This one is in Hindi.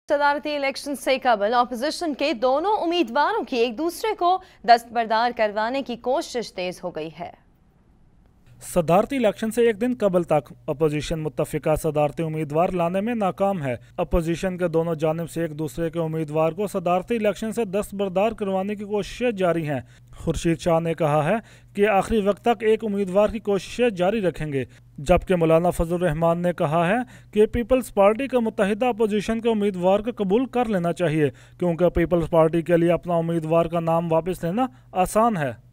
सदारती इलेक्शन से कबल अपोजिशन के दोनों उम्मीदवारों की एक दूसरे को दस्तबरदार करवाने की कोशिश तेज हो गई है। सदारती इलेक्शन से एक दिन कबल तक अपोजिशन मुत्तफिका सदारती उम्मीदवार लाने में नाकाम है। अपोजिशन के दोनों जानिब से एक दूसरे के उम्मीदवार को सदारती इलेक्शन से दस्तबरदार करवाने की कोशिशें जारी हैं। खुर्शीद शाह ने कहा है कि आखिरी वक्त तक एक उम्मीदवार की कोशिशें जारी रखेंगे, जबकि मौलाना फजल रहमान ने कहा है कि पीपल्स पार्टी का मुत्तहिदा अपोजिशन के उम्मीदवार को कबूल कर लेना चाहिए, क्योंकि पीपल्स पार्टी के लिए अपना उम्मीदवार का नाम वापस लेना आसान है।